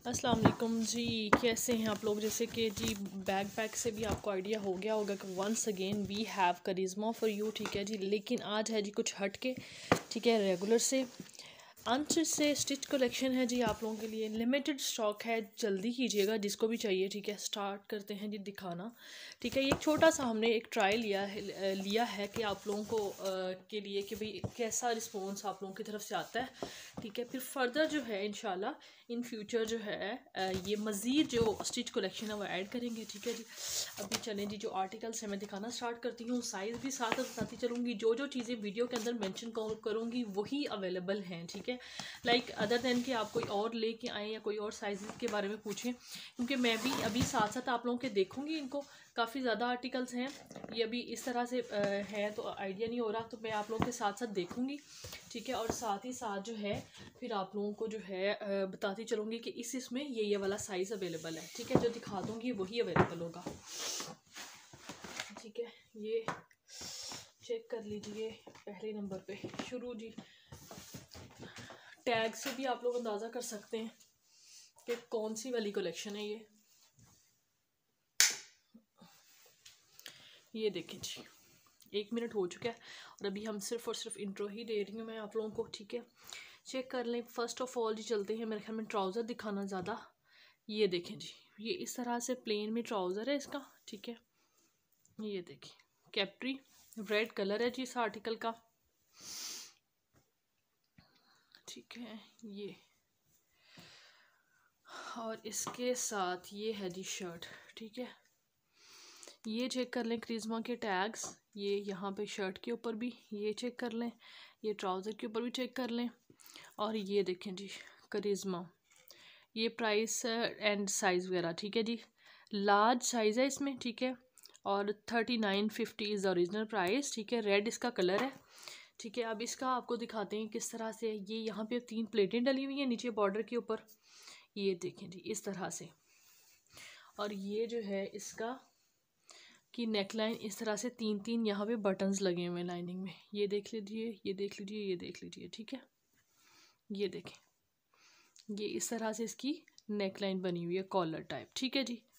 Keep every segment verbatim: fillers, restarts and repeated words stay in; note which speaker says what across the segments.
Speaker 1: अस्सलाम वालेकुम जी। कैसे हैं आप लोग? जैसे कि जी बैग पैक से भी आपको आइडिया हो गया होगा कि once again we have Karishma for you, ठीक है जी। लेकिन आज है जी कुछ हट के, ठीक है, रेगुलर से अंश से स्टिच कलेक्शन है जी आप लोगों के लिए। लिमिटेड स्टॉक है, जल्दी कीजिएगा जिसको भी चाहिए, ठीक है। स्टार्ट करते हैं जी दिखाना, ठीक है। ये एक छोटा सा हमने एक ट्रायल लिया है लिया है कि आप लोगों को आ, के लिए कि भाई कैसा रिस्पॉन्स आप लोगों की तरफ से आता है, ठीक है। फिर फर्दर जो है इंशाल्लाह इन फ्यूचर जो है आ, ये मज़ीद जो स्टिच कलेक्शन है वो ऐड करेंगे, ठीक है जी। अभी चलें जी, जो आर्टिकल्स है मैं दिखाना स्टार्ट करती हूँ। साइज़ भी साथ बताती चलूँगी, जो जो चीज़ें वीडियो के अंदर मेंशन करूँगी वही अवेलेबल हैं, ठीक है। लाइक अदर देन कि आप कोई और लेके आएँ या कोई और साइज़ के बारे में पूछें, क्योंकि मैं भी अभी साथ साथ आप लोगों के देखूँगी। इनको काफ़ी ज़्यादा आर्टिकल्स हैं, ये अभी इस तरह से है तो आइडिया नहीं हो रहा, तो मैं आप लोगों के साथ साथ देखूँगी, ठीक है। और साथ ही साथ जो है फिर आप लोगों को जो है बताती चलूँगी कि इस इसमें ये ये वाला साइज़ अवेलेबल है, ठीक है। जो दिखा दूँगी वही अवेलेबल होगा, ठीक है। ये चेक कर लीजिए पहले नंबर पे शुरू जी। टैग से भी आप लोग अंदाज़ा कर सकते हैं कि कौन सी वाली कलेक्शन है ये। ये देखें जी, एक मिनट हो चुका है और अभी हम सिर्फ और सिर्फ इंट्रो ही दे रही हूँ मैं आप लोगों को, ठीक है। चेक कर लें। फर्स्ट ऑफ ऑल जी चलते हैं, मेरे ख्याल में ट्राउज़र दिखाना ज़्यादा। ये देखें जी, ये इस तरह से प्लेन में ट्राउज़र है इसका, ठीक है। ये देखें कैप्री रेड कलर है जी इस आर्टिकल का, ठीक है। ये और इसके साथ ये है जी शर्ट, ठीक है। ये चेक कर लें करिश्मा के टैग्स, ये यहाँ पे शर्ट के ऊपर भी ये चेक कर लें, ये ट्राउज़र के ऊपर भी चेक कर लें। और ये देखें जी करिश्मा, ये प्राइस एंड साइज़ वगैरह, ठीक है जी। लार्ज साइज़ है इसमें, ठीक है। और thirty nine fifty is original price, ठीक है। रेड इसका कलर है, ठीक है। अब इसका आपको दिखाते हैं किस तरह से। ये यहाँ पे तीन प्लेटें डली हुई हैं नीचे बॉर्डर के ऊपर, ये देखें जी इस तरह से। और ये जो है इसका कि नेकलाइन इस तरह से तीन तीन यहाँ पे बटन्स लगे हुए हैं लाइनिंग में, ये देख लीजिए, ये देख लीजिए, ये देख लीजिए, ठीक है। ये देखें, ये इस तरह से इसकी नेकलाइन बनी हुई है कॉलर टाइप, ठीक है जी।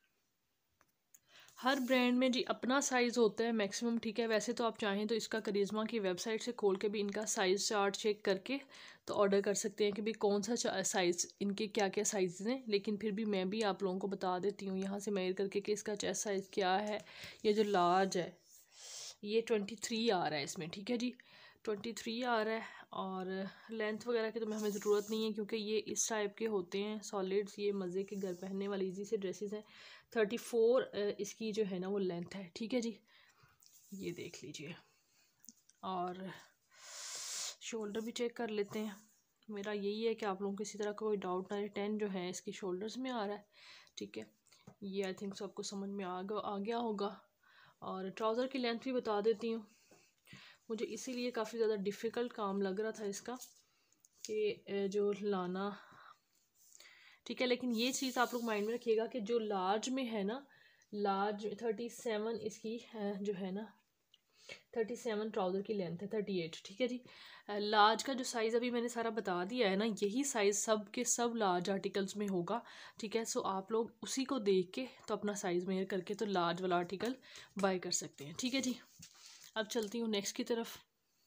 Speaker 1: हर ब्रांड में जी अपना साइज़ होता है मैक्सिमम, ठीक है। वैसे तो आप चाहें तो इसका करिश्मा की वेबसाइट से खोल के भी इनका साइज़ चार्ट चेक करके तो ऑर्डर कर सकते हैं कि भाई कौन सा साइज़, इनके क्या क्या साइज़ हैं। लेकिन फिर भी मैं भी आप लोगों को बता देती हूँ यहाँ से मेजर करके कि इसका चेस्ट साइज़ क्या है। ये जो लार्ज है ये ट्वेंटी थ्री आ रहा है इसमें, ठीक है जी, ट्वेंटी थ्री आ रहा है। और लेंथ वगैरह की तो हमें ज़रूरत नहीं है क्योंकि ये इस टाइप के होते हैं सॉलिड्स, ये मज़े के घर पहनने वाली इजी से ड्रेसेस हैं। थर्टी फोर इसकी जो है ना वो लेंथ है, ठीक है जी। ये देख लीजिए। और शोल्डर भी चेक कर लेते हैं। मेरा यही है कि आप लोगों को किसी तरह का कोई डाउट ना रहे। टेन जो है इसकी शोल्डर्स में आ रहा है, ठीक है। ये आई थिंक सबको समझ में आ गया आ गया होगा। और ट्राउज़र की लेंथ भी बता देती हूँ। मुझे इसीलिए काफ़ी ज़्यादा डिफ़िकल्ट काम लग रहा था इसका कि जो लाना, ठीक है। लेकिन ये चीज़ आप लोग माइंड में रखिएगा कि जो लार्ज में है ना, लार्ज थर्टी सेवन इसकी है जो है ना, थर्टी सेवन ट्राउज़र की लेंथ है, थर्टी एट, ठीक है जी। लार्ज का जो साइज़ अभी मैंने सारा बता दिया है ना, यही साइज़ सब के सब लार्ज आर्टिकल्स में होगा, ठीक है। सो आप लोग उसी को देख के तो अपना साइज़ मेजर करके तो लार्ज वाला आर्टिकल बाय कर सकते हैं, ठीक है जी। अब चलती हूँ नेक्स्ट की तरफ।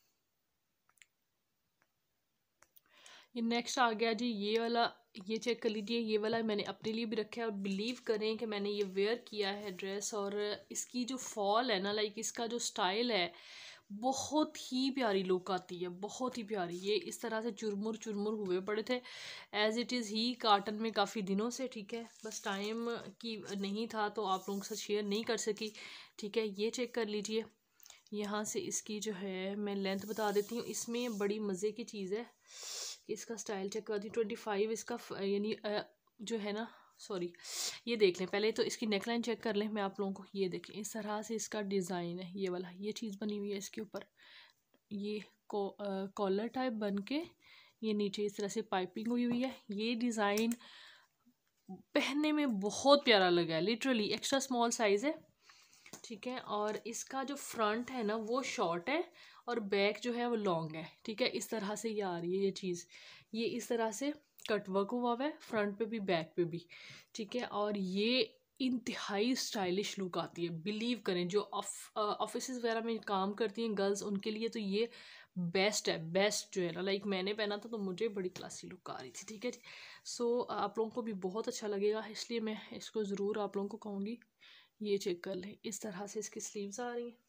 Speaker 1: ये नेक्स्ट आ गया जी ये वाला, ये चेक कर लीजिए। ये वाला मैंने अपने लिए भी रखा है और बिलीव करें कि मैंने ये वेयर किया है ड्रेस, और इसकी जो फॉल है ना, लाइक इसका जो स्टाइल है बहुत ही प्यारी लुक आती है, बहुत ही प्यारी। ये इस तरह से चुरमुर चुरमुर हुए पड़े थे एज़ इट इज़ ही काटन में काफ़ी दिनों से, ठीक है। बस टाइम की नहीं था तो आप लोगों के साथ शेयर नहीं कर सकी, ठीक है। ये चेक कर लीजिए। यहाँ से इसकी जो है मैं लेंथ बता देती हूँ। इसमें बड़ी मज़े की चीज़ है, इसका स्टाइल चेक करती हूँ। ट्वेंटी फाइव इसका यानी जो है ना, सॉरी, ये देख लें पहले तो इसकी नेकलाइन चेक कर लें मैं आप लोगों को। ये देखें इस तरह से इसका डिज़ाइन है, ये वाला, ये चीज़ बनी हुई है इसके ऊपर। ये कॉलर टाइप बन के ये नीचे इस तरह से पाइपिंग हुई हुई है। ये डिज़ाइन पहनने में बहुत प्यारा लगा है, लिटरली एक्स्ट्रा स्मॉल साइज़ है, ठीक है। और इसका जो फ्रंट है ना वो शॉर्ट है और बैक जो है वो लॉन्ग है, ठीक है। इस तरह से ये आ रही है ये चीज़, ये इस तरह से कट वर्क हुआ हुआ है फ्रंट पे भी बैक पे भी, ठीक है। और ये इंतहाई स्टाइलिश लुक आती है, बिलीव करें जो ऑफिस वगैरह में काम करती हैं गर्ल्स उनके लिए तो ये बेस्ट है, बेस्ट जो है ना। लाइक मैंने पहना था तो मुझे बड़ी क्लासी लुक आ रही थी, ठीक है जी। सो आप लोगों को भी बहुत अच्छा लगेगा, इसलिए मैं इसको ज़रूर आप लोगों को कहूँगी ये चेक कर लें। इस तरह से इसकी स्लीव्स आ रही हैं।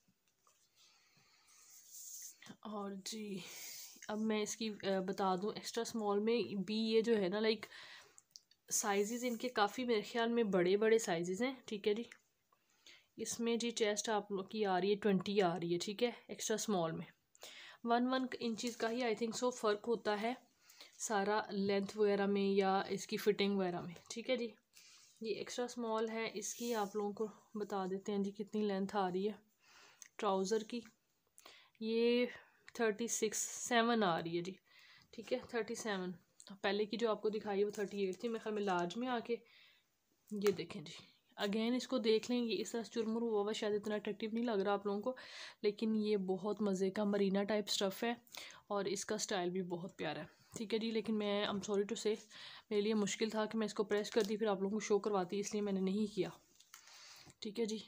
Speaker 1: और जी अब मैं इसकी बता दूं, एक्स्ट्रा स्मॉल में भी ये जो है ना लाइक साइजेस इनके काफ़ी मेरे ख्याल में बड़े बड़े साइजेस हैं, ठीक है जी। इसमें जी चेस्ट आप लोग की आ रही है ट्वेंटी आ रही है, ठीक है। एक्स्ट्रा स्मॉल में वन वन इंचज़ का ही आई थिंक सो फ़र्क होता है सारा लेंथ वगैरह में या इसकी फ़िटिंग वगैरह में, ठीक है जी। ये एक्स्ट्रा स्मॉल है, इसकी आप लोगों को बता देते हैं जी कितनी लेंथ आ रही है ट्राउज़र की। ये थर्टी सिक्स सेवन आ रही है जी, ठीक है, थर्टी सेवन। पहले की जो आपको दिखाई है वो थर्टी एट थी मेरे ख्याल में लार्ज में आके। ये देखें जी, अगेन इसको देख लें, ये इस तरह चुरमुर हुआ हुआ शायद इतना अट्रैक्टिव नहीं लग रहा आप लोगों को, लेकिन ये बहुत मज़े का मरीना टाइप स्टफ़ है और इसका स्टाइल भी बहुत प्यारा है, ठीक है जी। लेकिन मैं आई एम सॉरी टू से मेरे लिए मुश्किल था कि मैं इसको प्रेस कर दी फिर आप लोगों को शो करवाती, इसलिए मैंने नहीं किया, ठीक है जी।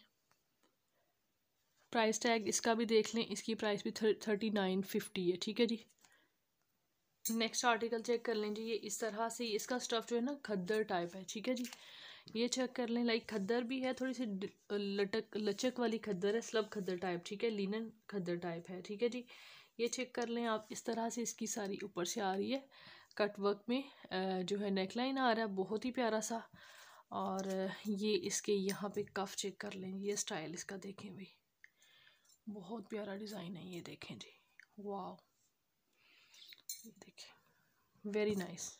Speaker 1: प्राइस टैग इसका भी देख लें, इसकी प्राइस भी थर्टी नाइन फिफ्टी है, ठीक है जी। नेक्स्ट आर्टिकल चेक कर लें जी, ये इस तरह से इसका स्टफ़ जो है ना खद्दर टाइप है, ठीक है जी। ये चेक कर लें, लाइक खद्दर भी है, थोड़ी सी लटक लचक वाली खद्दर है, स्लब खद्दर टाइप, ठीक है, लिनन खद्दर टाइप है, ठीक है जी। ये चेक कर लें आप, इस तरह से इसकी सारी ऊपर से आ रही है कट वर्क में जो है नेकलाइन आ रहा है बहुत ही प्यारा सा। और ये इसके यहाँ पे कफ चेक कर लें, ये स्टाइल इसका देखें भाई, बहुत प्यारा डिज़ाइन है, ये देखें जी, वाह, ये देखें वेरी नाइस।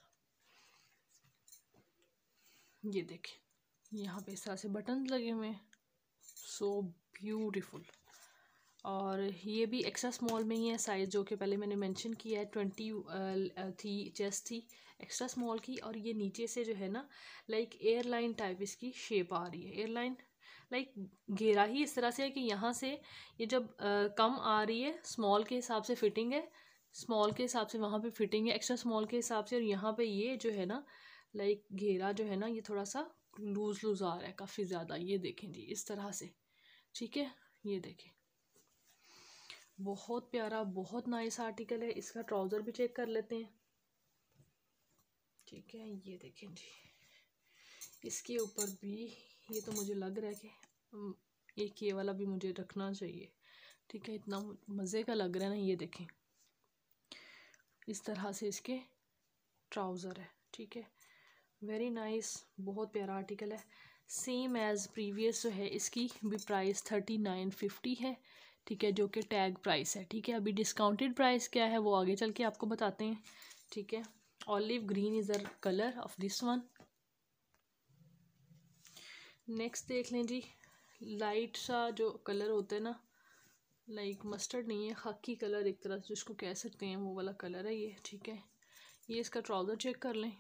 Speaker 1: ये देखें यहाँ पे इस तरह से बटन लगे हुए हैं, सो ब्यूटीफुल। और ये भी एक्स्ट्रा स्मॉल में ही है साइज़, जो कि पहले मैंने मेंशन किया है, ट्वेंटी थी चेस्ट थी एक्स्ट्रा स्मॉल की। और ये नीचे से जो है ना लाइक एयरलाइन टाइप इसकी शेप आ रही है, एयरलाइन लाइक घेरा ही इस तरह से है कि यहाँ से ये जब आ, कम आ रही है स्मॉल के हिसाब से फिटिंग है, स्मॉल के हिसाब से वहाँ पे फिटिंग है एक्स्ट्रा स्मॉल के हिसाब से, और यहाँ पे ये जो है ना लाइक घेरा जो है ना ये थोड़ा सा लूज लूज आ रहा है काफ़ी ज़्यादा, ये देखें जी इस तरह से, ठीक है। ये देखें बहुत प्यारा बहुत नाइस आर्टिकल है। इसका ट्राउज़र भी चेक कर लेते हैं, ठीक है। ये देखें जी, इसके ऊपर भी ये तो मुझे लग रहा है कि एक ये वाला भी मुझे रखना चाहिए, ठीक है, इतना मज़े का लग रहा है ना। ये देखें इस तरह से इसके ट्राउज़र है, ठीक है, वेरी नाइस बहुत प्यारा आर्टिकल है। सेम एज़ प्रीवियस जो है इसकी भी प्राइस थर्टी नाइन फिफ्टी है, ठीक है, जो कि टैग प्राइस है, ठीक है। अभी डिस्काउंटेड प्राइस क्या है वो आगे चल के आपको बताते हैं, ठीक है। Olive green is the colour of this one. Next देख लें जी, लाइट सा जो कलर होता है ना, लाइक मस्टर्ड नहीं है, खाकी कलर एक तरह से जिसको कह सकते हैं, वो वाला कलर है ये, ठीक है। ये इसका ट्राउज़र चेक कर लें,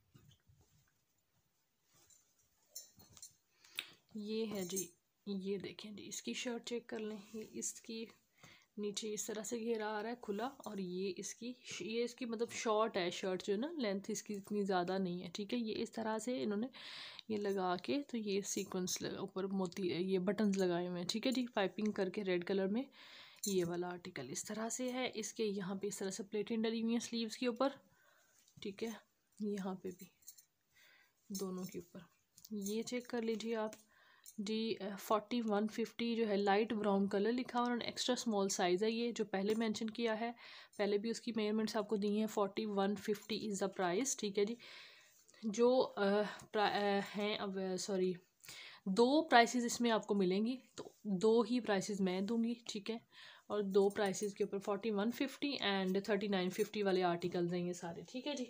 Speaker 1: ये है जी, ये देखें जी इसकी शर्ट चेक कर लें, ये इसकी नीचे इस तरह से घेरा आ रहा है खुला, और ये इसकी ये इसकी मतलब शॉर्ट है शर्ट जो है ना, लेंथ इसकी इतनी ज़्यादा नहीं है, ठीक है। ये इस तरह से इन्होंने ये लगा के तो ये सीक्वेंस लगा ऊपर मोती ये बटन्स लगाए हुए हैं, ठीक है जी, पाइपिंग करके रेड कलर में। ये वाला आर्टिकल इस तरह से है, इसके यहाँ पे इस तरह से प्लेटें डली हुई हैं स्लीव्स के ऊपर, ठीक है, यहाँ पे भी दोनों के ऊपर। ये चेक कर लीजिए आप जी, फोर्टी वन फिफ्टी जो है लाइट ब्राउन कलर लिखा हुआ और एक्स्ट्रा स्मॉल साइज़ है, ये जो पहले मेंशन किया है, पहले भी उसकी मेजरमेंट्स आपको दी हैं, forty one fifty is the price, ठीक है जी। जो हैं अब सॉरी दो प्राइसेस इसमें आपको मिलेंगी, तो दो ही प्राइसेस मैं दूंगी, ठीक है। और दो प्राइसेस के ऊपर forty one fifty and thirty nine fifty वाले आर्टिकल्स हैं ये सारे, ठीक है जी।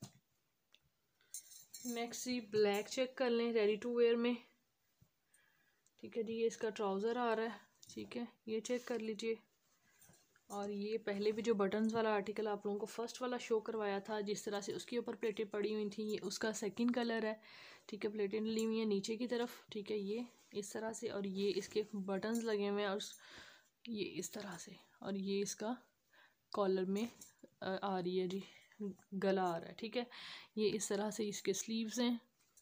Speaker 1: नेक्स्ट जी ब्लैक चेक कर लें रेडी टू वेयर में, ठीक है जी। ये इसका ट्राउज़र आ रहा है, ठीक है, ये चेक कर लीजिए। और ये पहले भी जो बटन्स वाला आर्टिकल आप लोगों को फर्स्ट वाला शो करवाया था जिस तरह से उसके ऊपर प्लेटें पड़ी हुई थी, ये उसका सेकंड कलर है, ठीक है। प्लेटें ली हुई हैं नीचे की तरफ, ठीक है, ये इस तरह से, और ये इसके बटन्स लगे हुए हैं और ये इस तरह से, और ये इसका कॉलर में आ रही है जी गला आ रहा है, ठीक है। ये इस तरह से इसके स्लीव्स हैं।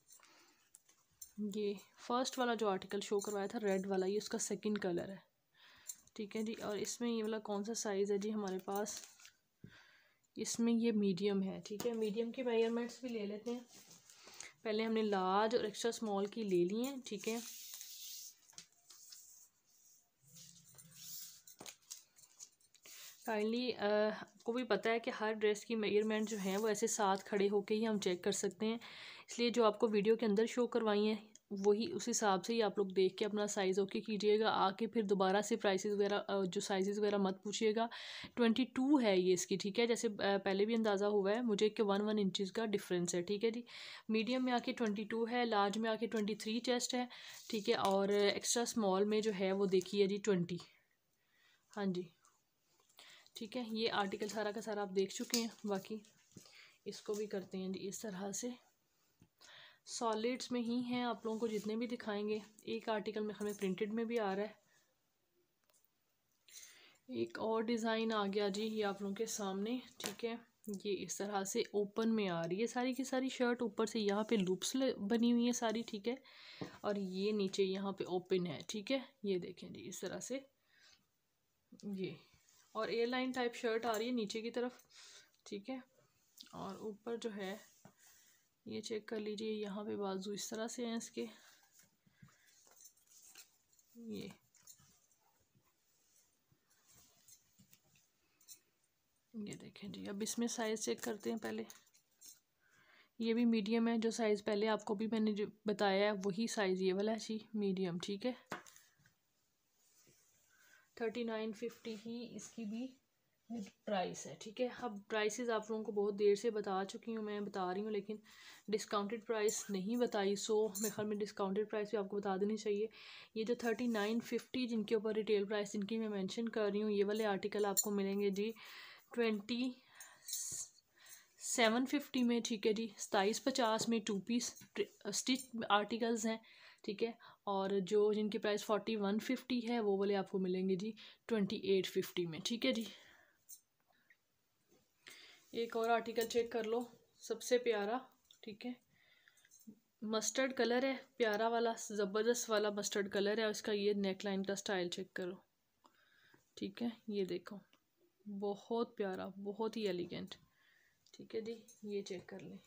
Speaker 1: ये फर्स्ट वाला जो आर्टिकल शो करवाया था रेड वाला, ये उसका सेकंड कलर है, ठीक है जी। और इसमें ये वाला कौन सा साइज़ है जी हमारे पास, इसमें ये मीडियम है, ठीक है। मीडियम की मेजरमेंट्स भी ले लेते हैं। पहले हमने लार्ज और एक्स्ट्रा स्मॉल की ले ली हैं, ठीक है। काइंडली आपको भी पता है कि हर ड्रेस की मेजरमेंट जो है वो ऐसे साथ खड़े होके ही हम चेक कर सकते हैं, इसलिए जो आपको वीडियो के अंदर शो करवाई हैं वही उस हिसाब से ही आप लोग देख के अपना साइज़ ओके कीजिएगा। आके फिर दोबारा से प्राइसेस वगैरह जो साइजेस वगैरह मत पूछिएगा। ट्वेंटी टू है ये इसकी, ठीक है। जैसे पहले भी अंदाज़ा हुआ है मुझे कि वन वन इंचज़ का डिफरेंस है, ठीक है जी। मीडियम में आके ट्वेंटी टू है, लार्ज में आके ट्वेंटी थ्री चेस्ट है, ठीक है। और एक्स्ट्रा स्मॉल में जो है वो देखिए जी ट्वेंटी, हाँ जी, ठीक है। ये आर्टिकल सारा का सारा आप देख चुके हैं। बाकी इसको भी करते हैं जी इस तरह से, सॉलिड्स में ही हैं आप लोगों को जितने भी दिखाएंगे। एक आर्टिकल में हमें प्रिंटेड में भी आ रहा है। एक और डिज़ाइन आ गया जी ये आप लोगों के सामने, ठीक है। ये इस तरह से ओपन में आ रही है सारी की सारी शर्ट, ऊपर से यहाँ पे लूप्स बनी हुई है सारी, ठीक है। और ये नीचे यहाँ पे ओपन है, ठीक है। ये देखें जी इस तरह से ये, और एयरलाइन टाइप शर्ट आ रही है नीचे की तरफ, ठीक है। और ऊपर जो है ये चेक कर लीजिए, यहाँ पे बाजू इस तरह से हैं इसके, ये ये देखें जी। अब इसमें साइज़ चेक करते हैं पहले। ये भी मीडियम है, जो साइज़ पहले आपको भी मैंने जो बताया है वही साइज़ ये वाला है जी, मीडियम, ठीक है। थर्टी नाइन फिफ्टी ही इसकी भी प्राइस है, ठीक है। अब प्राइसेस आप लोगों को बहुत देर से बता चुकी हूँ, मैं बता रही हूँ, लेकिन डिस्काउंटेड प्राइस नहीं बताई, सो मेरे ख्याल में डिस्काउंटेड प्राइस भी आपको बता देनी चाहिए। ये जो थर्टी नाइन फिफ्टी जिनके ऊपर रिटेल प्राइस जिनकी मैं मेंशन कर रही हूँ, ये वाले आर्टिकल आपको मिलेंगे जी ट्वेंटी सेवन फिफ्टी में, ठीक है जी। सताईस पचास में टू पीस स्टिच आर्टिकल्स हैं, ठीक है। और जो जिनकी प्राइस फोर्टी वन फिफ्टी है वो वाले आपको मिलेंगे जी ट्वेंटी एट फिफ्टी में, ठीक है जी। एक और आर्टिकल चेक कर लो, सबसे प्यारा, ठीक है। मस्टर्ड कलर है, प्यारा वाला ज़बरदस्त वाला मस्टर्ड कलर है। और इसका ये नेक लाइन का स्टाइल चेक करो, ठीक है। ये देखो बहुत प्यारा, बहुत ही एलिगेंट, ठीक है जी। ये चेक कर लें,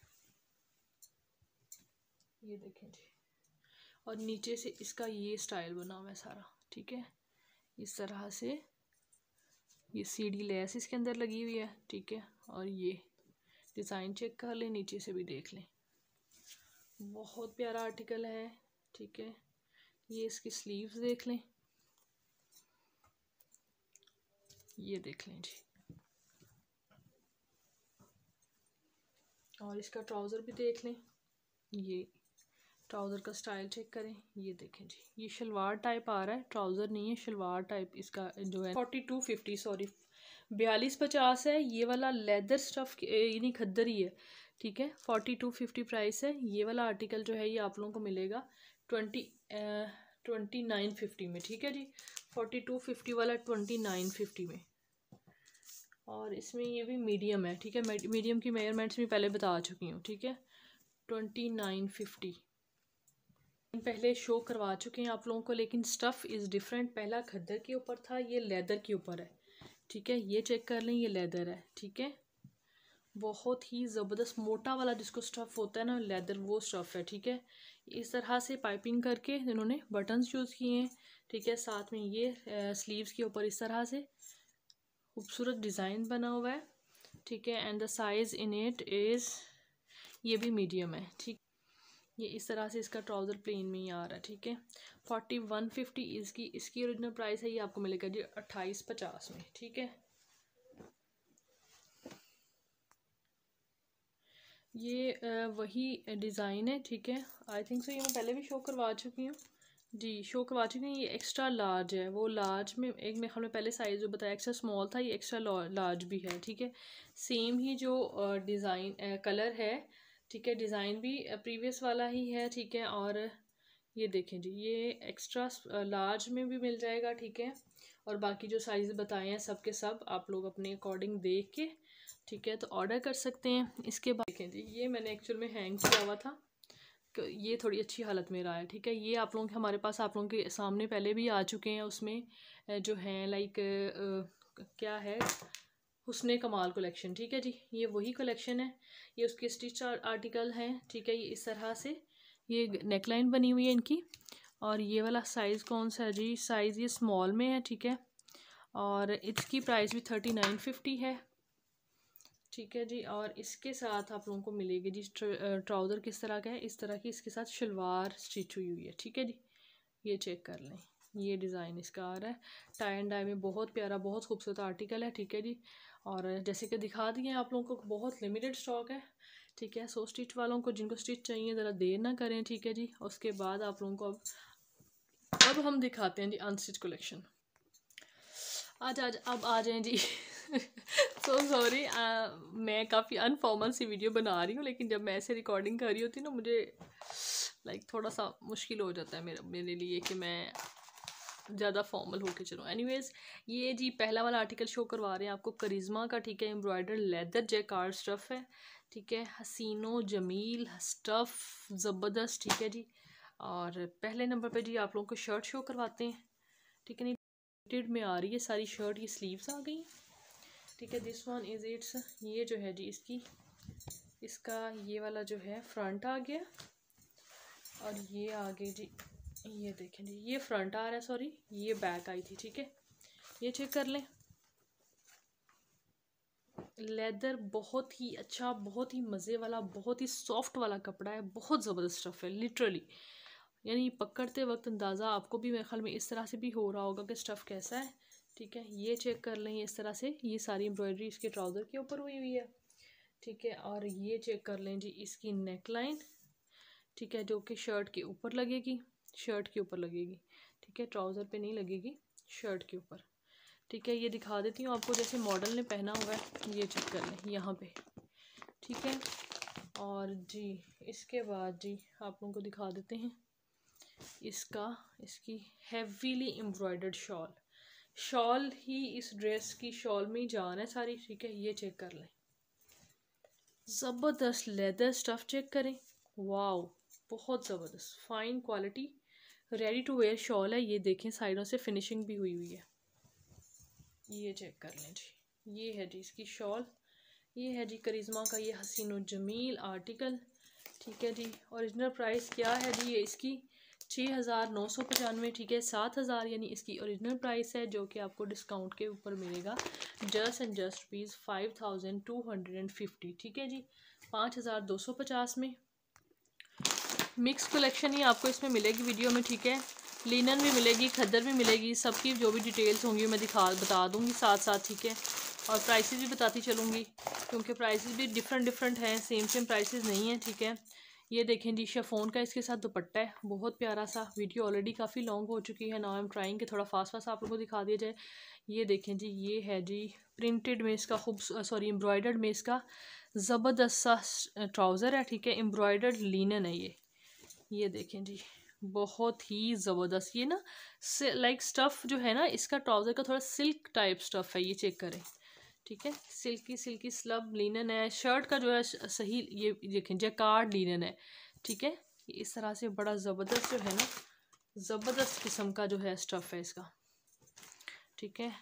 Speaker 1: ये देखें जी। और नीचे से इसका ये स्टाइल बना हुआ है सारा, ठीक है। इस तरह से ये सीढ़ी लेस इसके अंदर लगी हुई है, ठीक है। और ये डिज़ाइन चेक कर लें, नीचे से भी देख लें, बहुत प्यारा आर्टिकल है, ठीक है। ये इसकी स्लीव्स देख लें, ये देख लें जी। और इसका ट्राउज़र भी देख लें, ये ट्राउज़र का स्टाइल चेक करें, ये देखें जी। ये शलवार टाइप आ रहा है, ट्राउज़र नहीं है, शलवार टाइप इसका जो है। फोर्टी टू फिफ्टी सॉरी बयालीस पचास है। ये वाला लेदर स्टफ यानी खद्दर ही है, ठीक है। फोर्टी टू फिफ्टी प्राइस है। ये वाला आर्टिकल जो है ये आप लोगों को मिलेगा ट्वेंटी ट्वेंटी नाइन फिफ्टी में, ठीक है जी। फोर्टी टू फिफ्टी वाला ट्वेंटी नाइन फिफ्टी में। और इसमें ये भी मीडियम है, ठीक है। मीडियम की मेजरमेंट्स भी पहले बता चुकी हूँ, ठीक है। ट्वेंटी नाइन फिफ्टी पहले शो करवा चुके हैं आप लोगों को, लेकिन स्टफ़ इज़ डिफरेंट। पहला खद्दर के ऊपर था, ये लेदर के ऊपर है, ठीक है। ये चेक कर लें, ये लेदर है, ठीक है। बहुत ही ज़बरदस्त मोटा वाला जिसको स्टफ़ होता है ना लेदर, वो स्टफ़ है, ठीक है। इस तरह से पाइपिंग करके इन्होंने बटन्स यूज़ किए हैं, ठीक है। साथ में ये स्लीव्स के ऊपर इस तरह से खूबसूरत डिज़ाइन बना हुआ है, ठीक है। And the size in it is, ये भी मीडियम है, ठीक। ये इस तरह से इसका ट्राउज़र प्लेन में ही आ रहा है, ठीक है। फोर्टी वन फिफ्टी इसकी इसकी ओरिजिनल प्राइस है, ये आपको मिलेगा जी अट्ठाईस पचास में, ठीक है। ये आ, वही डिज़ाइन है, ठीक है। आई थिंक सो ये मैं पहले भी शो करवा चुकी हूँ जी, शो करवा चुकी हूँ। ये एक्स्ट्रा लार्ज है, वो लार्ज में एक में हमने पहले साइज़ जो बताया एक्स्ट्रा स्मॉल था, ये एक्स्ट्रा लार्ज भी है, ठीक है। सेम ही जो डिज़ाइन कलर है, ठीक है। डिज़ाइन भी प्रीवियस वाला ही है, ठीक है। और ये देखें जी, ये एक्स्ट्रा लार्ज में भी मिल जाएगा, ठीक है। और बाकी जो साइज़ बताए हैं सब के सब आप लोग अपने अकॉर्डिंग देख के ठीक है, तो ऑर्डर कर सकते हैं। इसके बाद देखें जी, ये मैंने एक्चुअल में हैंग किया हुआ था, ये थोड़ी अच्छी हालत में रहा है। ठीक है, ये आप लोगों के हमारे पास आप लोगों के सामने पहले भी आ चुके हैं। उसमें जो हैं लाइक क्या है, हुस्ने कमाल कलेक्शन। ठीक है जी, ये वही कलेक्शन है, ये उसके स्टिच आर्टिकल हैं। ठीक है, ये इस तरह से ये नेकलाइन बनी हुई है इनकी। और ये वाला साइज़ कौन सा है जी, साइज़ ये स्मॉल में है। ठीक है, और इसकी प्राइस भी थर्टी नाइन फिफ्टी है। ठीक है जी, और इसके साथ आप लोगों को मिलेगी जी ट्राउज़र किस तरह का है, इस तरह की इसके साथ शलवार स्टिच हुई हुई है। ठीक है जी, ये चेक कर लें, ये डिज़ाइन इसका आ रहा है टाई एंड डाई में, बहुत प्यारा बहुत खूबसूरत आर्टिकल है। ठीक है जी, और जैसे कि दिखा दिए आप लोगों को बहुत लिमिटेड स्टॉक है। ठीक है, सो स्टिच वालों को जिनको स्टिच चाहिए ज़रा देर ना करें। ठीक है जी, उसके बाद आप लोगों को अब अब हम दिखाते हैं जी अनस्टिच कलेक्शन। आज आज अब आ जाएं जी। सो सॉरी, मैं काफ़ी अनफॉर्मल सी वीडियो बना रही हूँ, लेकिन जब मैं ऐसे रिकॉर्डिंग कर रही होती ना, मुझे लाइक थोड़ा सा मुश्किल हो जाता है मेरे मेरे लिए कि मैं ज़्यादा फॉर्मल होके चलूँ। एनीवेज, ये जी पहला वाला आर्टिकल शो करवा रहे हैं आपको करिश्मा का। ठीक है, एम्ब्रॉयडर लेदर जैकार्ड स्टफ़ है। ठीक है, हसीनो जमील स्टफ़ ज़बरदस्त। ठीक है जी, और पहले नंबर पे जी आप लोगों को शर्ट शो करवाते हैं। ठीक है, नहीं में आ रही है सारी शर्ट, ये स्लीव्स आ गई। ठीक है, दिस वन इज़ इट्स, ये जो है जी इसकी इसका ये वाला जो है फ्रंट आ गया, और ये आगे जी ये देखें जी, ये फ्रंट आ रहा है, सॉरी ये बैक आई थी। ठीक है, ये चेक कर लें, लेदर बहुत ही अच्छा, बहुत ही मज़े वाला, बहुत ही सॉफ्ट वाला कपड़ा है, बहुत ज़बरदस्त स्टफ़ है लिटरली। यानी पकड़ते वक्त अंदाज़ा आपको भी मेरे ख्याल में इस तरह से भी हो रहा होगा कि स्टफ़ कैसा है। ठीक है, ये चेक कर लें इस तरह से, ये सारी एम्ब्रॉयडरी इसके ट्राउज़र के ऊपर हुई हुई है। ठीक है, और ये चेक कर लें जी इसकी नेक लाइन। ठीक है, जो कि शर्ट के ऊपर लगेगी, शर्ट के ऊपर लगेगी। ठीक है, ट्राउज़र पे नहीं लगेगी, शर्ट के ऊपर। ठीक है, ये दिखा देती हूँ आपको जैसे मॉडल ने पहना हुआ है, ये चेक कर लें यहाँ पे। ठीक है, और जी इसके बाद जी आप लोगों को दिखा देते हैं इसका इसकी हैवीली एम्ब्रॉयडर्ड शॉल। शॉल ही इस ड्रेस की शॉल में ही जान है सारी। ठीक है, ये चेक कर लें, ज़बरदस्त लेदर स्टफ़ चेक करें, वाओ बहुत ज़बरदस्त fine quality, ready to wear shawl है। ये देखें साइडों से फिनिशिंग भी हुई हुई है, ये चेक कर लें जी, ये है जी इसकी शॉल, ये है जी करिश्मा का ये हसीनो जमील आर्टिकल। ठीक है जी, ओरिजिनल प्राइस क्या है जी ये इसकी छः हज़ार नौ सौ पचानवे। ठीक है, सात हज़ार यानी इसकी ओरिजिनल प्राइस है, जो कि आपको डिस्काउंट के ऊपर मिलेगा just and just rupees five thousand two hundred and fifty. ठीक है जी, पाँच हज़ार दो सौ पचास में मिक्स कलेक्शन ही आपको इसमें मिलेगी वीडियो में। ठीक है, लिनन भी मिलेगी, खद्दर भी मिलेगी, सबकी जो भी डिटेल्स होंगी मैं दिखा बता दूंगी साथ साथ। ठीक है, और प्राइसेस भी बताती चलूँगी, क्योंकि प्राइसेस भी डिफरेंट डिफरेंट हैं, सेम सेम प्राइसेस नहीं हैं। ठीक है, ये देखें जी शिफॉन का इसके साथ दुपट्टा है, बहुत प्यारा सा। वीडियो ऑलरेडी काफ़ी लॉन्ग हो चुकी है, नाउ आई एम ट्राइंग कि थोड़ा फास्ट फास्ट आप लोगों को दिखा दिया जाए। ये देखें जी, ये है जी प्रिंटेड में इसका खूब सॉरी एम्ब्रॉयडर्ड में इसका ज़बरदस्त सा ट्राउज़र है। ठीक है, एम्ब्रॉयडर्ड लिनन है ये ये देखें जी, बहुत ही ज़बरदस्त। ये ना लाइक स्टफ़ जो है ना इसका ट्राउज़र का थोड़ा सिल्क टाइप स्टफ़ है, ये चेक करें। ठीक है, सिल्की सिल्की स्लब लिनन है, शर्ट का जो है सही ये देखें जैकार्ड लिनन है। ठीक है, इस तरह से बड़ा ज़बरदस्त जो है ना, ज़बरदस्त किस्म का जो है स्टफ़ है इसका। ठीक है,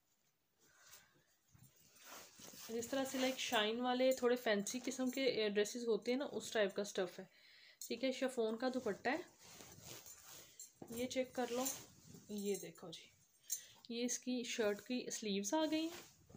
Speaker 1: जिस तरह से लाइक शाइन वाले थोड़े फैंसी किस्म के ड्रेसेस होते हैं ना, उस टाइप का स्टफ़ है। ठीक है, शिफॉन का दुपट्टा है, ये चेक कर लो, ये देखो जी, ये इसकी शर्ट की स्लीव्स आ गई।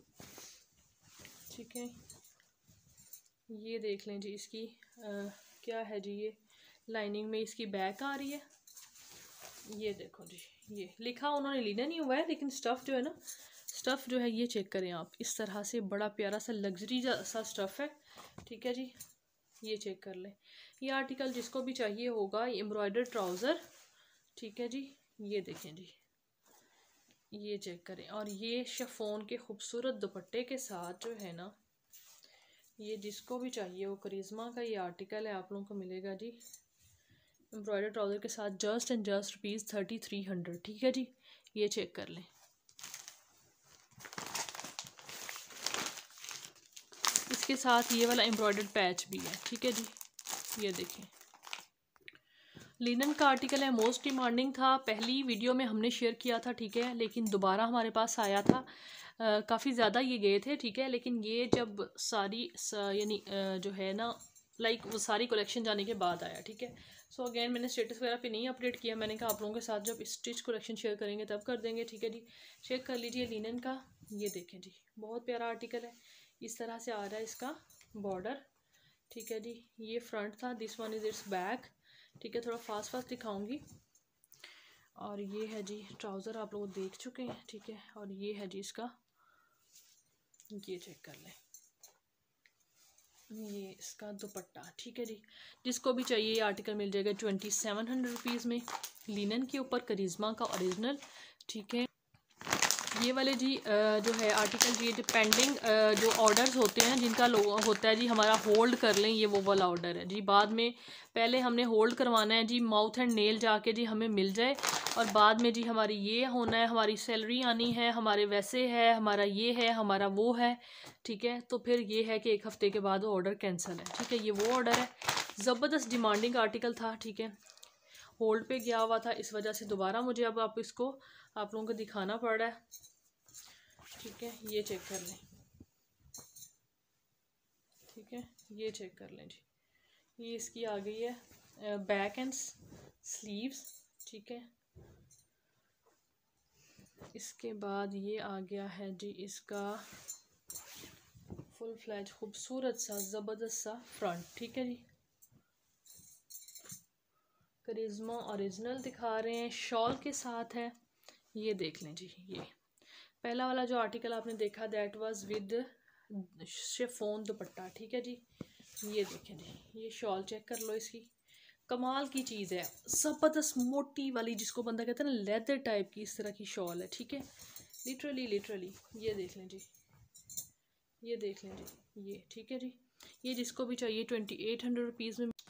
Speaker 1: ठीक है, ये देख लें जी इसकी आ, क्या है जी, ये लाइनिंग में इसकी बैक आ रही है। ये देखो जी, ये लिखा उन्होंने लिनन नहीं हुआ है, लेकिन स्टफ़ जो है ना, स्टफ़ जो है ये चेक करें आप, इस तरह से बड़ा प्यारा सा लग्जरी सा स्टफ़ है। ठीक है जी, ये चेक कर लें, ये आर्टिकल जिसको भी चाहिए होगा, ये एम्ब्रॉयडर्ड ट्राउज़र। ठीक है जी, ये देखें जी, ये चेक करें, और ये शिफॉन के खूबसूरत दुपट्टे के साथ जो है ना, ये जिसको भी चाहिए वो करिश्मा का ये आर्टिकल है, आप लोगों को मिलेगा जी एम्ब्रॉयडर्ड ट्राउज़र के साथ just and just rupees thirty three hundred. ठीक है जी, ये चेक कर लें, इसके साथ ये वाला एम्ब्रॉयडर्ड पैच भी है, ठीक है जी। ये देखें, लिनन का आर्टिकल है, मोस्ट डिमांडिंग था, पहली वीडियो में हमने शेयर किया था, ठीक है, लेकिन दोबारा हमारे पास आया था, काफ़ी ज़्यादा ये गए थे, ठीक है, लेकिन ये जब सारी यानी जो है ना लाइक वो सारी कलेक्शन जाने के बाद आया, ठीक है। सो so, अगेन मैंने स्टेटस वगैरह पे नहीं अपडेट किया, मैंने कहा आप लोगों के साथ जब स्टिच कलेक्शन शेयर करेंगे तब कर देंगे, ठीक है जी। चेक कर लीजिए लिनन का, ये देखें जी, बहुत प्यारा आर्टिकल है, इस तरह से आ रहा है इसका बॉर्डर, ठीक है जी। ये फ्रंट था, this one is it's back, ठीक है, थोड़ा फास्ट फास्ट दिखाऊंगी। और ये है जी ट्राउज़र, आप लोग देख चुके हैं, ठीक है। और ये है जी इसका, ये चेक कर लें, ये इसका दुपट्टा, ठीक है जी। जिसको भी चाहिए ये आर्टिकल मिल जाएगा ट्वेंटी सेवन हंड्रेड रुपीज़ में, लिनन के ऊपर करिश्मा का ओरिजिनल, ठीक है। ये वाले जी जो है आर्टिकल जी, जो पेंडिंग जो ऑर्डर्स होते हैं जिनका होता है जी हमारा होल्ड कर लें, ये वो वाला ऑर्डर है जी। बाद में पहले हमने होल्ड करवाना है जी, माउथ एंड नेल जाके जी हमें मिल जाए, और बाद में जी हमारी ये होना है, हमारी सैलरी आनी है, हमारे वैसे है, हमारा ये है, हमारा वो है, ठीक है। तो फिर ये है कि एक हफ़्ते के बाद वो ऑर्डर कैंसिल है, ठीक है। ये वो ऑर्डर है, ज़बरदस्त डिमांडिंग आर्टिकल था, ठीक है, होल्ड पे गया हुआ था, इस वजह से दोबारा मुझे अब आप इसको आप लोगों को दिखाना पड़ रहा है, ठीक है। ये चेक कर लें, ठीक है, ये चेक कर लें जी, ये इसकी आ गई है बैक एंड स्लीव्स, ठीक है। इसके बाद ये आ गया है जी इसका फुल फ्लैज खूबसूरत सा ज़बरदस्त सा फ्रंट, ठीक है जी। करिश्मा ओरिजिनल दिखा रहे हैं, शॉल के साथ है, ये देख लें जी। ये पहला वाला जो आर्टिकल आपने देखा that was with chiffon dupatta, ठीक है जी। ये देखें जी, ये शॉल चेक कर लो, इसकी कमाल की चीज़ है, ज़बरदस्त मोटी वाली, जिसको बंदा कहता है ना लेदर टाइप की, इस तरह की शॉल है, ठीक है। लिटरली लिटरली ये देख लें जी, ये देख लें जी, ये ठीक है जी। ये जिसको भी चाहिए ट्वेंटी एट हंड्रेड रुपीज़ में।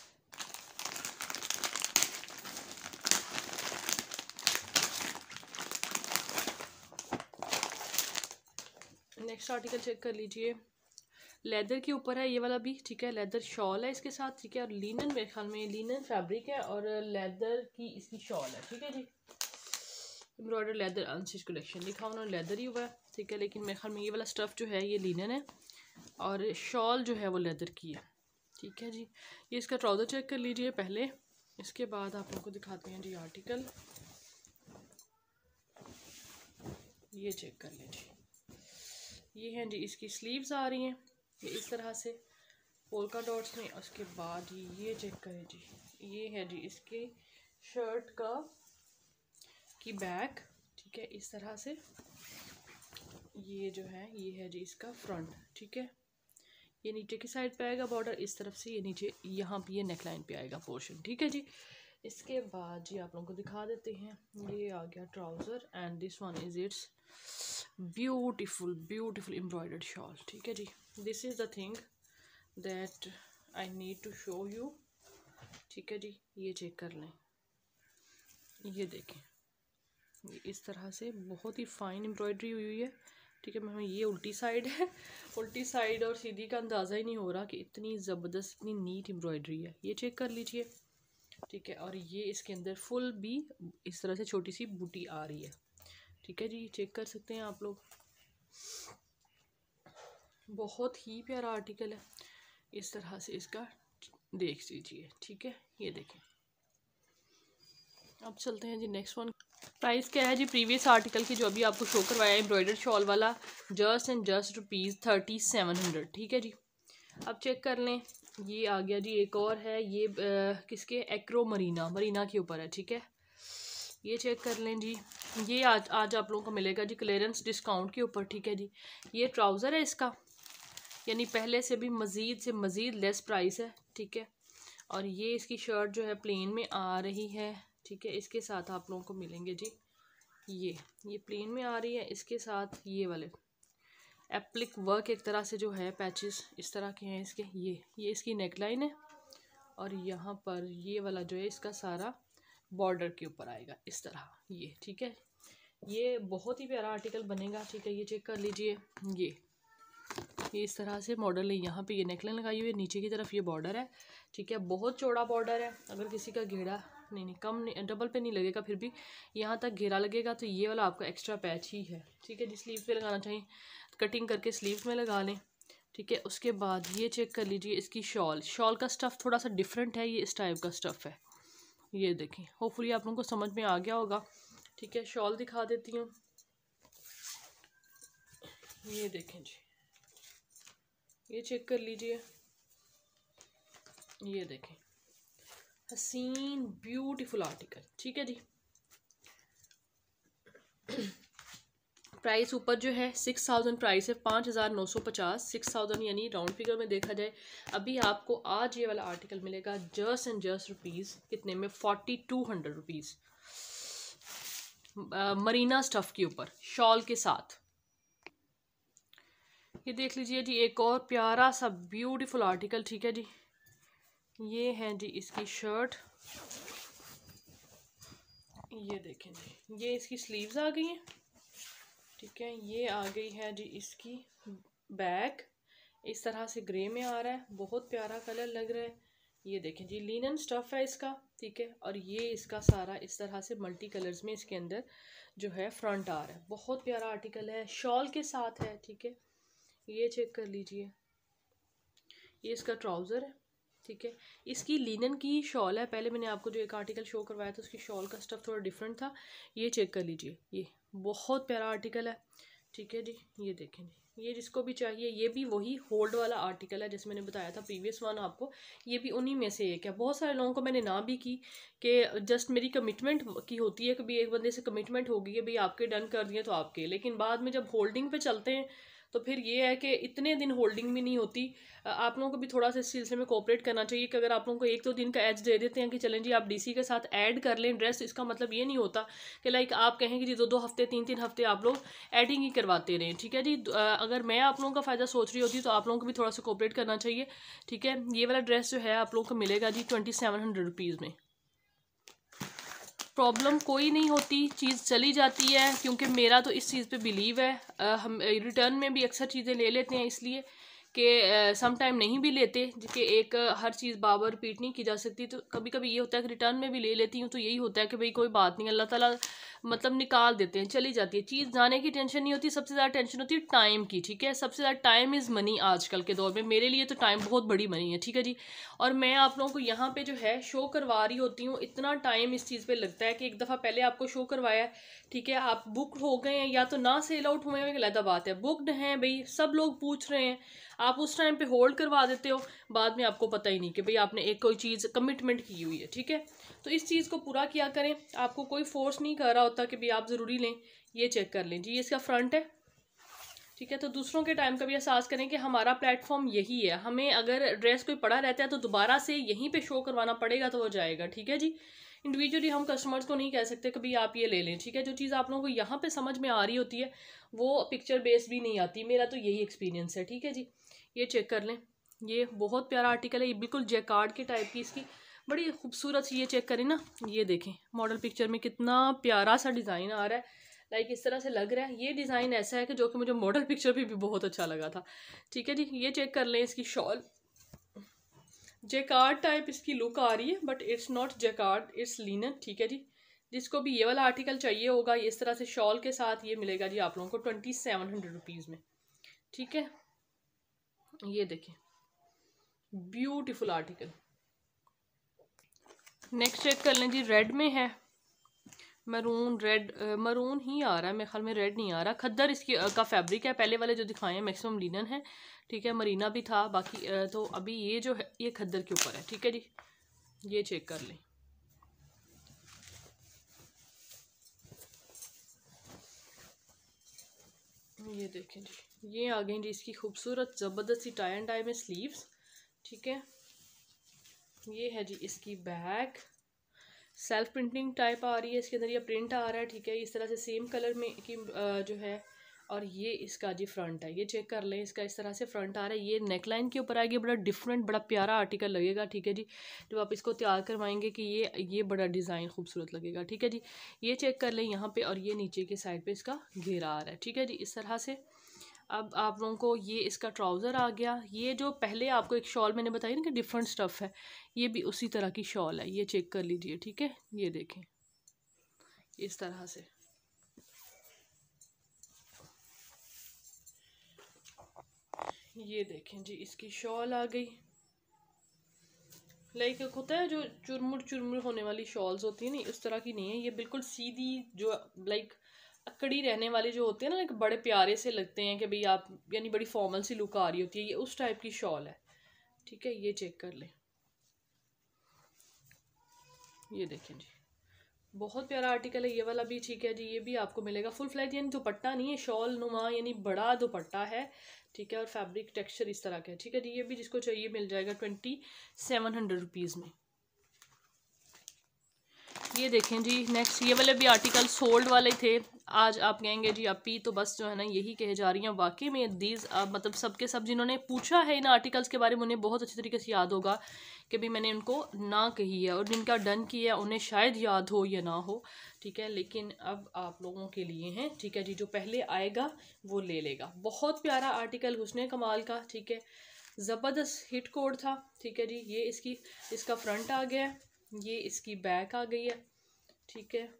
Speaker 1: नेक्स्ट आर्टिकल चेक कर लीजिए, लेदर के ऊपर है ये वाला भी, ठीक है, लेदर शॉल है इसके साथ, ठीक है। और लिनन मेरे ख्याल में लिनन फैब्रिक है और लेदर की इसकी शॉल है, ठीक है जी। एम्ब्रॉयडर लेदर अनस्टिच कलेक्शन लिखा उन्होंने, लेदर ही हुआ है, ठीक है, लेकिन मेरे ख्याल में ये वाला स्टफ़ जो है ये लिनन है और शॉल जो है वो लेदर की है, ठीक है जी। ये इसका ट्राउज़र चेक कर लीजिए पहले, इसके बाद आप लोगों को दिखाते हैं जी आर्टिकल, ये चेक कर लीजिए। ये हैं जी इसकी स्लीव्स आ रही हैं, ये इस तरह से पोल्का डॉट्स में। उसके बाद ये चेक करें जी, ये है जी इसके शर्ट का की बैक, ठीक है, इस तरह से। ये जो है ये है जी इसका फ्रंट, ठीक है। ये नीचे की साइड पे आएगा बॉर्डर इस तरफ से, ये नीचे यहाँ पे ये नेकलाइन पे आएगा पोर्शन, ठीक है जी। इसके बाद जी आप लोगों को दिखा देते हैं, ये आ गया trouser and this one is it's beautiful beautiful embroidered shawl, ठीक है जी। This is the thing that I need to show you, ठीक है जी। ये चेक कर लें, ये देखें, ये इस तरह से बहुत ही फाइन एम्ब्रॉयडरी हुई हुई है, ठीक है। मैं ये उल्टी साइड है, उल्टी साइड और सीधी का अंदाज़ा ही नहीं हो रहा कि इतनी ज़बरदस्त इतनी नीट एम्ब्रॉयडरी है, ये चेक कर लीजिए, ठीक है। और ये इसके अंदर फुल भी इस तरह से छोटी सी बूटी आ रही है, ठीक है जी, चेक कर सकते हैं आप लोग। बहुत ही प्यारा आर्टिकल है, इस तरह से इसका देख लीजिए, ठीक है। ये देखें, अब चलते हैं जी नेक्स्ट वन। प्राइस क्या है जी प्रीवियस आर्टिकल की जो अभी आपको शो करवाया एम्ब्रॉयडर्ड शॉल वाला, just and just rupees thirty seven hundred, ठीक है जी। अब चेक कर लें, ये आ गया जी एक और है, ये आ, किसके एक्रो मरीना मरीना के ऊपर है, ठीक है। ये चेक कर लें जी, ये आज आज आप लोगों को मिलेगा जी क्लियरेंस डिस्काउंट के ऊपर, ठीक है जी। ये ट्राउज़र है इसका, यानी पहले से भी मज़ीद से मज़ीद लेस प्राइस है, ठीक है। और ये इसकी शर्ट जो है प्लेन में आ रही है, ठीक है। इसके साथ आप लोगों को मिलेंगे जी ये ये प्लेन में आ रही है, इसके साथ ये वाले एप्लिक वर्क एक तरह से जो है पैचेस इस तरह के हैं इसके, ये ये इसकी नेकलाइन है और यहाँ पर ये वाला जो है इसका सारा बॉर्डर के ऊपर आएगा इस तरह, ये ठीक है। ये बहुत ही प्यारा आर्टिकल बनेगा, ठीक है। ये चेक कर लीजिए, ये ये इस तरह से मॉडल है। यहाँ पे ये नेकलाइन लगाई हुई है, नीचे की तरफ ये बॉर्डर है, ठीक है। बहुत चौड़ा बॉर्डर है। अगर किसी का घेरा नहीं नहीं कम नहीं, डबल पे नहीं लगेगा, फिर भी यहाँ तक घेरा लगेगा तो ये वाला आपका एक्स्ट्रा पैच ही है, ठीक है जी। स्लीव्स पे लगाना चाहिए, कटिंग करके स्लीव्स में लगा लें, ठीक है। उसके बाद ये चेक कर लीजिए इसकी शॉल। शॉल का स्टफ़ थोड़ा सा डिफरेंट है, ये इस टाइप का स्टफ़ है, ये देखें। होपफुली आप लोगों को समझ में आ गया होगा, ठीक है। शॉल दिखा देती हूँ, ये देखें जी, ये चेक कर लीजिए, ये देखें, हसीन ब्यूटीफुल आर्टिकल, ठीक है जी। प्राइस ऊपर जो है सिक्स थाउजेंड प्राइस है, पाँच हज़ार नौ सौ पचास, सिक्स थाउजेंड यानी राउंड फिगर में देखा जाए। अभी आपको आज ये वाला आर्टिकल मिलेगा जस्ट एंड जस्ट रुपीज़ कितने में, forty two hundred rupees, marina stuff के ऊपर शॉल के साथ। ये देख लीजिए जी, एक और प्यारा सा ब्यूटीफुल आर्टिकल, ठीक है जी। ये है जी इसकी शर्ट, ये देखें जी, ये इसकी स्लीव्स आ गई हैं, ठीक है। ये आ गई है जी इसकी बैक, इस तरह से ग्रे में आ रहा है, बहुत प्यारा कलर लग रहा है। ये देखें जी, लिनन स्टफ़ है इसका, ठीक है। और ये इसका सारा इस तरह से मल्टी कलर्स में इसके अंदर जो है फ्रंट आ रहा है, बहुत प्यारा आर्टिकल है, शॉल के साथ है, ठीक है। ये चेक कर लीजिए, ये इसका ट्राउज़र है, ठीक है। इसकी लिनन की शॉल है। पहले मैंने आपको जो एक आर्टिकल शो करवाया था उसकी शॉल का स्टफ़ थोड़ा डिफरेंट था, ये चेक कर लीजिए, ये बहुत प्यारा आर्टिकल है, ठीक है जी। ये देखें जी, ये जिसको भी चाहिए, ये भी वही होल्ड वाला आर्टिकल है जैसे मैंने बताया था प्रीवियस वन आपको, ये भी उन्हीं में से एक है। बहुत सारे लोगों को मैंने ना भी की कि जस्ट मेरी कमिटमेंट की होती है कि भाई एक बंदे से कमिटमेंट होगी है, भाई आपके डन कर दिए तो आपके, लेकिन बाद में जब होल्डिंग पे चलते हैं तो फिर ये है कि इतने दिन होल्डिंग भी नहीं होती। आप लोगों को भी थोड़ा सा इस सिलसिले में कोऑपरेट करना चाहिए कि अगर आप लोगों को एक दो दिन का एज दे देते हैं कि चलें जी आप डीसी के साथ ऐड कर लें ड्रेस, इसका मतलब ये नहीं होता कि लाइक आप कहें कि जी दो दो हफ्ते तीन तीन हफ्ते आप लोग एडिंग ही करवाते रहें, ठीक है जी। अगर मैं आप लोगों का फ़ायदा सोच रही होती तो आप लोगों को भी थोड़ा सा कोऑपरेट करना चाहिए, ठीक है। ये वाला ड्रेस जो है आप लोगों को मिलेगा जी ट्वेंटी सेवन हंड्रेड रुपीज़ में। प्रॉब्लम कोई नहीं होती, चीज़ चली जाती है, क्योंकि मेरा तो इस चीज़ पे बिलीव है। आ, हम रिटर्न में भी अक्सर चीज़ें ले लेते हैं इसलिए कि सम टाइम नहीं भी लेते, कि एक हर चीज़ बार रिपीट नहीं की जा सकती, तो कभी कभी ये होता है कि रिटर्न में भी ले लेती हूँ, तो यही होता है कि भाई कोई बात नहीं, अल्लाह ताला मतलब निकाल देते हैं, चली जाती है चीज़। जाने की टेंशन नहीं होती, सबसे ज़्यादा टेंशन होती है टाइम की, ठीक है। सबसे ज़्यादा टाइम इज़ मनी आजकल के दौर में, मेरे लिए तो टाइम बहुत बड़ी मनी है, ठीक है जी। और मैं आप लोगों को यहाँ पे जो है शो करवा रही होती हूँ, इतना टाइम इस चीज़ पे लगता है कि एक दफ़ा पहले आपको शो करवाया है, ठीक है, आप बुक हो गए हैं या तो ना सेल आउट हुए हैं, अलग बात है, बुकड हैं भाई, सब लोग पूछ रहे हैं, आप उस टाइम पे होल्ड करवा देते हो, बाद में आपको पता ही नहीं कि भाई आपने एक कोई चीज़ कमिटमेंट की हुई है, ठीक है। तो इस चीज़ को पूरा किया करें, आपको कोई फोर्स नहीं कर रहा होता कि भाई आप ज़रूरी लें। ये चेक कर लें जी, ये इसका फ्रंट है, ठीक है। तो दूसरों के टाइम का भी एहसास करें कि हमारा प्लेटफॉर्म यही है, हमें अगर ड्रेस कोई पड़ा रहता है तो दोबारा से यहीं पे शो करवाना पड़ेगा तो हो जाएगा, ठीक है जी। इंडिविजुअली हम कस्टमर्स को नहीं कह सकते कि भाई आप ये ले लें, ठीक है। जो चीज़ आप लोगों को यहाँ पे समझ में आ रही होती है वो पिक्चर बेस भी नहीं आती, मेरा तो यही एक्सपीरियंस है, ठीक है जी। ये चेक कर लें, ये बहुत प्यारा आर्टिकल है, ये बिल्कुल जैकार्ड के टाइप की इसकी बड़ी खूबसूरत सी, ये चेक करें ना, ये देखें मॉडल पिक्चर में कितना प्यारा सा डिज़ाइन आ रहा है, लाइक इस तरह से लग रहा है। ये डिज़ाइन ऐसा है कि जो कि मुझे मॉडल पिक्चर भी, भी बहुत अच्छा लगा था, ठीक है जी। ये चेक कर लें, इसकी शॉल जैकार्ड टाइप इसकी लुक आ रही है, but it's not jacquard, it's linen, ठीक है जी। जिसको भी ये वाला आर्टिकल चाहिए होगा, इस तरह से शॉल के साथ ये मिलेगा जी आप लोगों को ट्वेंटी सेवन हंड्रेड रुपीज़ में, ठीक है। ये देखें ब्यूटीफुल आर्टिकल। नेक्स्ट चेक कर लें जी, रेड में है, मरून रेड, मरून ही आ रहा है मेरे ख्याल में, रेड नहीं आ रहा। खद्दर इसकी का फैब्रिक है, पहले वाले जो दिखाए हैं मैक्सिमम लिनन है, ठीक है। मरीना भी था बाकी, तो अभी ये जो है ये खद्दर के ऊपर है, ठीक है जी। ये चेक कर लें, ये देखें जी, ये आ गई जी इसकी खूबसूरत ज़बरदस्त सी टाई एंड डाई में स्लीव्स, ठीक है। ये है जी इसकी बैक, सेल्फ प्रिंटिंग टाइप आ रही है इसके अंदर, ये प्रिंट आ रहा है, ठीक है। इस तरह से सेम कलर में की जो है, और ये इसका जी फ्रंट है, ये चेक कर लें, इसका इस तरह से फ्रंट आ रहा है। ये नेकलाइन के ऊपर आएगी, बड़ा डिफरेंट बड़ा प्यारा आर्टिकल लगेगा, ठीक है जी। जब आप इसको तैयार करवाएंगे कि ये ये बड़ा डिज़ाइन खूबसूरत लगेगा, ठीक है जी। ये चेक कर लें यहाँ पे, और ये नीचे के साइड पे इसका घेरा आ रहा है, ठीक है जी, इस तरह से। अब आप लोगों को ये इसका ट्राउज़र आ गया। ये जो पहले आपको एक शॉल मैंने बताई ना कि डिफरेंट स्टफ़ है, ये भी उसी तरह की शॉल है, ये चेक कर लीजिए, ठीक है। ये देखें इस तरह से, ये देखें जी इसकी शॉल आ गई। लाइक एक होता है जो चुरमुर चुरमुर होने वाली शॉल्स होती है, नहीं उस तरह की नहीं है, ये बिल्कुल सीधी जो लाइक अकड़ी रहने वाले जो होते हैं ना, लाइक बड़े प्यारे से लगते हैं कि भाई आप, यानी बड़ी फॉर्मल सी लुक आ रही होती है, ये उस टाइप की शॉल है, ठीक है। ये चेक कर लें, ये देखें जी बहुत प्यारा आर्टिकल है ये वाला भी, ठीक है जी। ये भी आपको मिलेगा फुल फ्लैज, यानी दुपट्टा नहीं है, शॉल नुमा यानी बड़ा दुपट्टा है, ठीक है। और फैब्रिक टेक्सचर इस तरह का है, ठीक है जी। ये भी जिसको चाहिए मिल जाएगा ट्वेंटी सेवन हंड्रेड रुपीज़ में। ये देखें जी नेक्स्ट, ये वाले भी आर्टिकल सोल्ड वाले थे। आज आप कहेंगे जी अपी तो बस जो है ना यही कहे जा रही हैं, वाकई में दीज मतलब सबके सब जिन्होंने पूछा है इन आर्टिकल्स के बारे में उन्हें बहुत अच्छी तरीके से याद होगा कि भी मैंने उनको ना कही है, और जिनका डन किया उन्हें शायद याद हो या ना हो, ठीक है। लेकिन अब आप लोगों के लिए हैं, ठीक है जी। जो पहले आएगा वो ले लेगा। बहुत प्यारा आर्टिकल हुस्ने कमाल का, ठीक है, ज़बरदस्त हिट कोड था, ठीक है जी। ये इसकी इसका फ्रंट आ गया है, ये इसकी बैक आ गई है, ठीक है।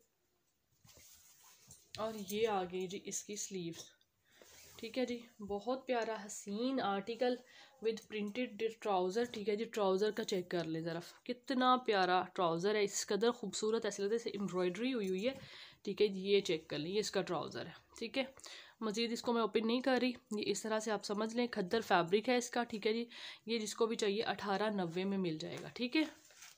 Speaker 1: और ये आ गई जी इसकी स्लीव्स, ठीक है जी। बहुत प्यारा हसीन आर्टिकल विद प्रिंटेड ट्राउज़र, ठीक है जी। ट्राउज़र का चेक कर ले ज़रा, कितना प्यारा ट्राउज़र है, इस कदर खूबसूरत, ऐसे लगता है जैसे एम्ब्रॉयडरी हुई हुई है, ठीक है। ये चेक कर लें, ये इसका ट्राउज़र है, ठीक है। मज़ीद इसको मैं ओपन नहीं कर रही, ये इस तरह से आप समझ लें, खद्दर फैब्रिक है इसका, ठीक है जी। ये जिसको भी चाहिए अठारह नब्बे में मिल जाएगा, ठीक है।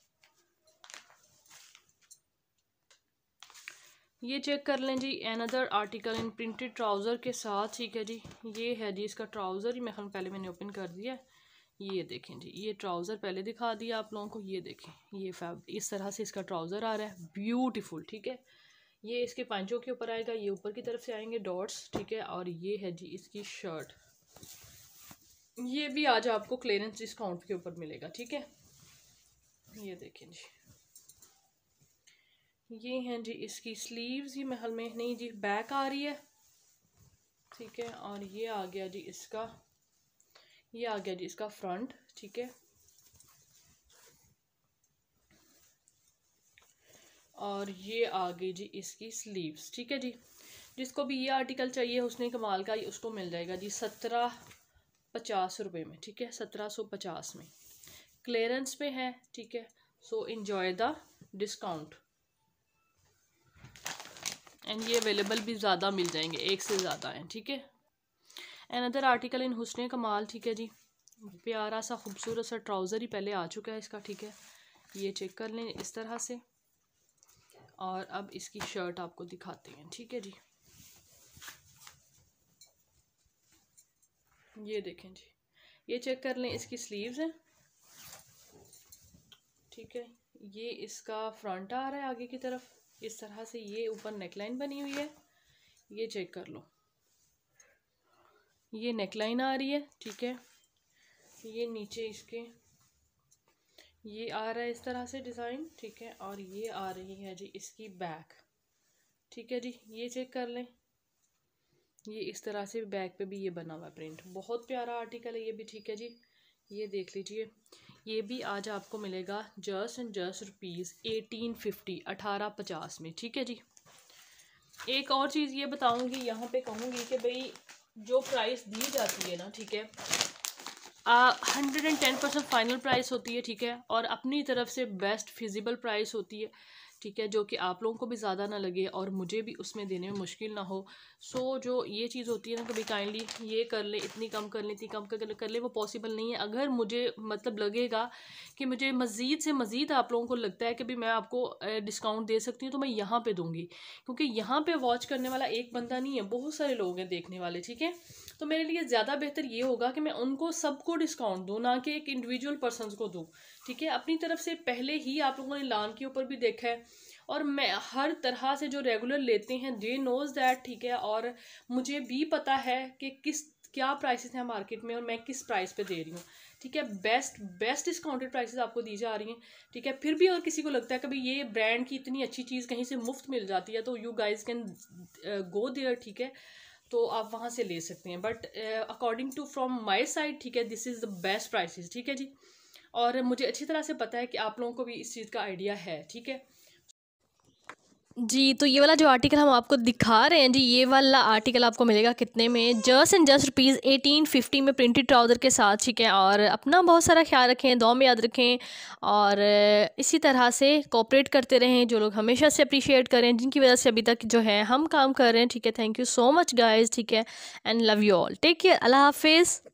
Speaker 1: ये चेक कर लें जी another article in printed trouser के साथ, ठीक है जी। ये है जी इसका ट्राउज़र, ही मैं पहले मैंने ओपन कर दिया। ये देखें जी, ये ट्राउज़र पहले दिखा दिया आप लोगों को, ये देखें ये फैब इस तरह से इसका ट्राउज़र आ रहा है, ब्यूटीफुल, ठीक है। ये इसके पांचों के ऊपर आएगा, ये ऊपर की तरफ से आएंगे डॉट्स, ठीक है। और ये है जी इसकी शर्ट, ये भी आज आपको क्लियरेंस डिस्काउंट के ऊपर मिलेगा, ठीक है। ये देखें जी, ये हैं जी इसकी स्लीव्स, ये महल में नहीं जी बैक आ रही है, ठीक है। और ये आ गया जी इसका, ये आ गया जी इसका फ्रंट, ठीक है। और ये आ गई जी इसकी स्लीव्स, ठीक है जी। जिसको भी ये आर्टिकल चाहिए हुस्ने कमाल का, उसको मिल जाएगा जी सत्रह पचास रुपये में, ठीक है। सत्रह सौ पचास में क्लियरेंस पे है, ठीक है। So enjoy the discount, and ये अवेलेबल भी ज़्यादा मिल जाएंगे, एक से ज़्यादा हैं, ठीक है। अनदर आर्टिकल इन हुस्ने कमाल, ठीक है जी। प्यारा सा खूबसूरत सा ट्राउज़र ही पहले आ चुका है इसका, ठीक है। ये चेक कर लें इस तरह से। और अब इसकी शर्ट आपको दिखाते हैं, ठीक है जी। ये देखें जी, ये चेक कर लें इसकी स्लीव्स हैं, ठीक है। ये इसका फ्रंट आ रहा है आगे की तरफ इस तरह से, ये ऊपर नेकलाइन बनी हुई है, ये चेक कर लो, ये नेकलाइन आ रही है, ठीक है। ये नीचे इसके ये आ रहा है इस तरह से डिज़ाइन, ठीक है। और ये आ रही है जी इसकी बैक, ठीक है जी। ये चेक कर लें, ये इस तरह से बैक पे भी ये बना हुआ है प्रिंट, बहुत प्यारा आर्टिकल है ये भी, ठीक है जी। ये देख लीजिए, ये भी आज आपको मिलेगा just and just rupees eighteen fifty, अठारह पचास में, ठीक है जी। एक और चीज़ ये बताऊंगी, यहाँ पे कहूँगी कि भाई जो प्राइस दी जाती है ना, ठीक है, hundred and ten percent final price होती है, ठीक है। और अपनी तरफ से बेस्ट फिजिबल प्राइस होती है, ठीक है, जो कि आप लोगों को भी ज़्यादा ना लगे और मुझे भी उसमें देने में मुश्किल ना हो। सो जो ये चीज़ होती है ना, कभी काइंडली ये कर ले, इतनी कम कर ले, इतनी कम कर कर ले, वो पॉसिबल नहीं है। अगर मुझे मतलब लगेगा कि मुझे मज़ीद से मज़ीद आप लोगों को लगता है कि भी मैं आपको डिस्काउंट दे सकती हूँ, तो मैं यहाँ पे दूँगी, क्योंकि यहाँ पे वॉच करने वाला एक बंदा नहीं है, बहुत सारे लोग हैं देखने वाले, ठीक है। तो मेरे लिए ज़्यादा बेहतर ये होगा कि मैं उनको सबको डिस्काउंट दूँ, ना कि एक इंडिविजुअल पर्सन को दूँ, ठीक है। अपनी तरफ से पहले ही आप लोगों ने लान के ऊपर भी देखा है, और मैं हर तरह से जो रेगुलर लेते हैं दे नोज़ दैट, ठीक है। और मुझे भी पता है कि किस क्या प्राइसेस हैं मार्केट में और मैं किस प्राइस पे दे रही हूँ, ठीक है। बेस्ट बेस्ट डिस्काउंटेड प्राइसेस आपको दी जा रही हैं, ठीक है। फिर भी अगर किसी को लगता है कि भाई ये ब्रांड की इतनी अच्छी चीज़ कहीं से मुफ्त मिल जाती है, तो you guys can go there, ठीक है। तो आप वहाँ से ले सकते हैं। But according to from my side, ठीक है, this is the best prices, ठीक है जी। और मुझे अच्छी तरह से पता है कि आप लोगों को भी इस चीज़ का आइडिया है, ठीक है
Speaker 2: जी। तो ये वाला जो आर्टिकल हम आपको दिखा रहे हैं जी, ये वाला आर्टिकल आपको मिलेगा कितने में, just and just rupees eighteen fifty में, प्रिंटेड ट्राउज़र के साथ, ठीक है। और अपना बहुत सारा ख्याल रखें, दुआ में याद रखें, और इसी तरह से कोऑपरेट करते रहें, जो लोग हमेशा से अप्रिशिएट करें, जिनकी वजह से अभी तक जो है हम काम कर रहे हैं, ठीक है। Thank you so much guys, ठीक है, and love you all, take care, अल्लाह हाफिज़।